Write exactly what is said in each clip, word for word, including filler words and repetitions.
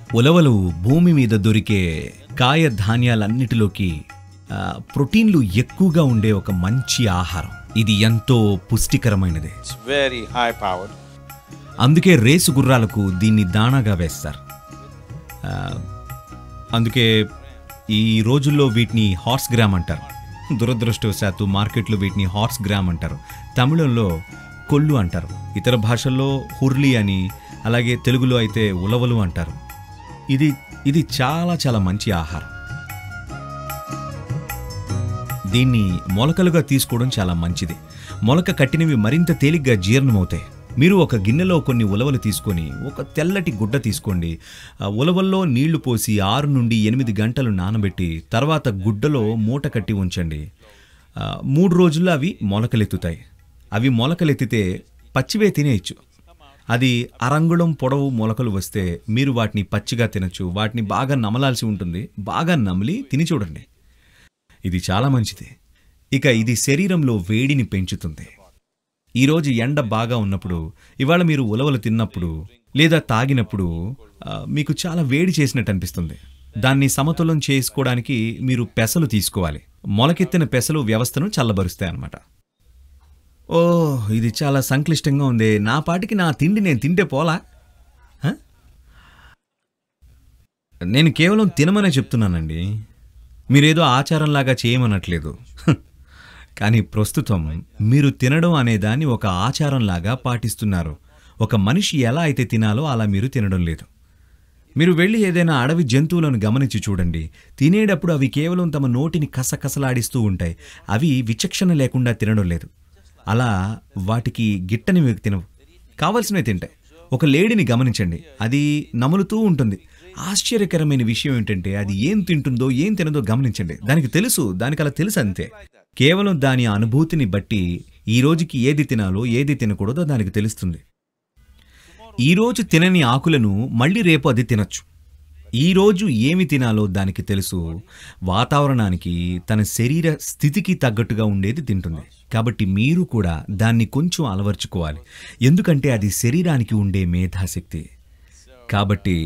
ఉలవలు భూమి మీద దొరికే కాయ ధాన్యాలన్నిటిలోకి ప్రోటీన్లు ఎక్కువగా ఉండే ఒక మంచి ఆహారం. ఇది ఎంతో పుష్టికరమైనది. అందుకే రేసు గుర్రాలకు దీన్ని దాణాగా వేస్తారు. అందుకే ఈ రోజుల్లో వీటిని హార్స్ గ్రామ్ అంటారు. దురదృష్టవశాత్తు మార్కెట్లో వీటిని హార్స్ గ్రామ్ అంటారు. తమిళంలో కొల్లు అంటారు. ఇతర భాషల్లో హుర్లీ అని, అలాగే తెలుగులో అయితే ఉలవలు అంటారు. ఇది ఇది చాలా చాలా మంచి ఆహారం. దీన్ని మొలకలుగా తీసుకోవడం చాలా మంచిది. మొలక కట్టినవి మరింత తేలిగ్గా జీర్ణమవుతాయి. మీరు ఒక గిన్నెలో కొన్ని ఉలవలు తీసుకొని ఒక తెల్లటి గుడ్డ తీసుకోండి. ఉలవల్లో నీళ్లు పోసి ఆరు నుండి ఎనిమిది గంటలు నానబెట్టి తర్వాత గుడ్డలో మూట కట్టి ఉంచండి. మూడు రోజుల్లో అవి మొలకలెత్తుతాయి. అవి మొలకలెత్తితే పచ్చివే తినేయచ్చు. అది అరంగుళం పొడవు మొలకలు వస్తే మీరు వాటిని పచ్చిగా తినచ్చు. వాటిని బాగా నమలాల్సి ఉంటుంది. బాగా నమిలి తిని చూడండి. ఇది చాలా మంచిది. ఇక ఇది శరీరంలో వేడిని పెంచుతుంది. ఈరోజు ఎండ బాగా ఉన్నప్పుడు, ఇవాళ మీరు ఉలవలు తిన్నప్పుడు లేదా తాగినప్పుడు మీకు చాలా వేడి చేసినట్టు అనిపిస్తుంది. దాన్ని సమతులం చేసుకోవడానికి మీరు పెసలు తీసుకోవాలి. మొలకెత్తిన పెసలు వ్యవస్థను చల్లబరుస్తాయి అన్నమాట. ఓ, ఇది చాలా సంక్లిష్టంగా ఉంది. నా పాటికి నా తిండి నేను తింటే పోలా? నేను కేవలం తినమనే చెప్తున్నానండి. మీరేదో ఆచారంలాగా చేయమనట్లేదు. కానీ ప్రస్తుతం మీరు తినడం అనేదాన్ని ఒక ఆచారంలాగా పాటిస్తున్నారు. ఒక మనిషి ఎలా అయితే తినాలో అలా మీరు తినడం లేదు. మీరు వెళ్ళి ఏదైనా అడవి జంతువులను గమనించి చూడండి. తినేటప్పుడు అవి కేవలం తమ నోటిని కసకసలాడిస్తూ ఉంటాయి. అవి విచక్షణ లేకుండా తినడం లేదు. అలా వాటికి గిట్టనివి తినవు, కావలసినవి తింటాయి. ఒక లేడిని గమనించండి, అది నములుతూ ఉంటుంది. ఆశ్చర్యకరమైన విషయం ఏంటంటే అది ఏం తింటుందో ఏం తినదో గమనించండి. దానికి తెలుసు, దానికి అలా తెలుసు అంతే. కేవలం దాని అనుభూతిని బట్టి ఈ రోజుకి ఏది తినాలో ఏది తినకూడదో దానికి తెలుస్తుంది. ఈరోజు తినని ఆకులను మళ్ళీ రేపు అది తినచ్చు. ఈరోజు ఏమి తినాలో దానికి తెలుసు. వాతావరణానికి, తన శరీర స్థితికి తగ్గట్టుగా ఉండేది తింటుంది. కాబట్టి మీరు కూడా దాన్ని కొంచెం అలవర్చుకోవాలి. ఎందుకంటే అది శరీరానికి ఉండే మేధాశక్తి. కాబట్టి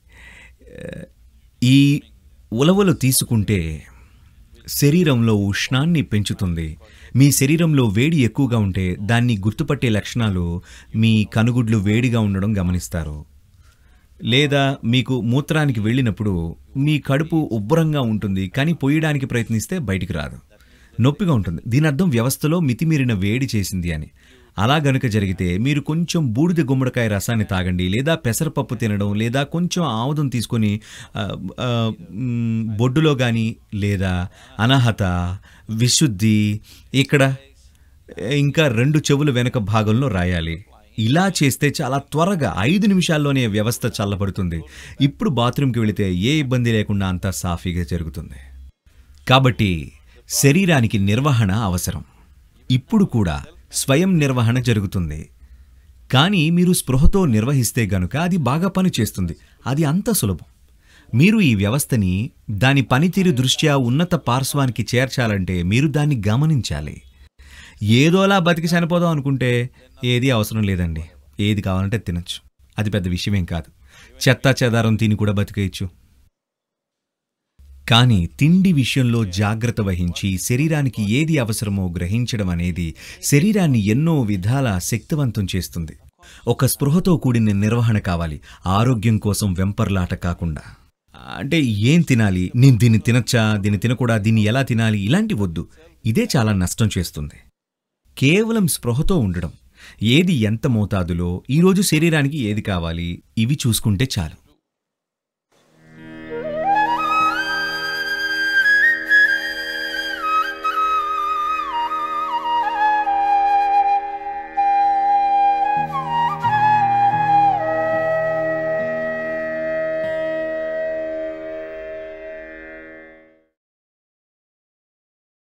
ఈ ఉలవలు తీసుకుంటే శరీరంలో ఉష్ణాన్ని పెంచుతుంది. మీ శరీరంలో వేడి ఎక్కువగా ఉంటే దాన్ని గుర్తుపట్టే లక్షణాలు మీ కనుగుడ్లు వేడిగా ఉండడం గమనిస్తారు. లేదా మీకు మూత్రానికి వెళ్ళినప్పుడు మీ కడుపు ఉబ్బరంగా ఉంటుంది, కానీ పోయడానికి ప్రయత్నిస్తే బయటికి రాదు, నొప్పిగా ఉంటుంది. దీని అర్థం వ్యవస్థలో మితిమీరిన వేడి చేసింది అని. అలా గనుక జరిగితే మీరు కొంచెం బూడిద గుమ్మడికాయ రసాన్ని తాగండి, లేదా పెసరపప్పు తినడం, లేదా కొంచెం ఆముదం తీసుకొని బొడ్డులో కానీ, లేదా అనాహత, విశుద్ధి ఇక్కడ ఇంకా రెండు చెవుల వెనక భాగంలో రాయాలి. ఇలా చేస్తే చాలా త్వరగా ఐదు నిమిషాల్లోనే వ్యవస్థ చల్లబడుతుంది. ఇప్పుడు బాత్రూమ్కి వెళితే ఏ ఇబ్బంది లేకుండా అంతా సాఫీగా జరుగుతుంది. కాబట్టి శరీరానికి నిర్వహణ అవసరం. ఇప్పుడు కూడా స్వయం నిర్వహణ జరుగుతుంది. కానీ మీరు స్పృహతో నిర్వహిస్తే గనుక అది బాగా పనిచేస్తుంది. అది అంత సులభం. మీరు ఈ వ్యవస్థని దాని పనితీరు దృష్ట్యా ఉన్నత పార్శ్వానికి చేర్చాలంటే మీరు దాన్ని గమనించాలి. ఏదోలా బతికి చనిపోదాం అనుకుంటే ఏది అవసరం లేదండి. ఏది కావాలంటే తినచ్చు. అది పెద్ద విషయమేం కాదు. చెత్తా చెదారం తిని కూడా బతికేయచ్చు. కానీ తిండి విషయంలో జాగ్రత్త వహించి శరీరానికి ఏది అవసరమో గ్రహించడం అనేది శరీరాన్ని ఎన్నో విధాల శక్తివంతం చేస్తుంది. ఒక స్పృహతో కూడిన నిర్వహణ కావాలి. ఆరోగ్యం కోసం వెంపర్లాట కాకుండా. అంటే ఏం తినాలి, నేను దీన్ని తినచ్చా, దీన్ని తినకూడా, దీన్ని ఎలా తినాలి, ఇలాంటి వద్దు. ఇదే చాలా నష్టం చేస్తుంది. కేవలం స్పృహతో ఉండడం, ఏది ఎంత మోతాదులో, ఈరోజు శరీరానికి ఏది కావాలి, ఇవి చూసుకుంటే చాలు.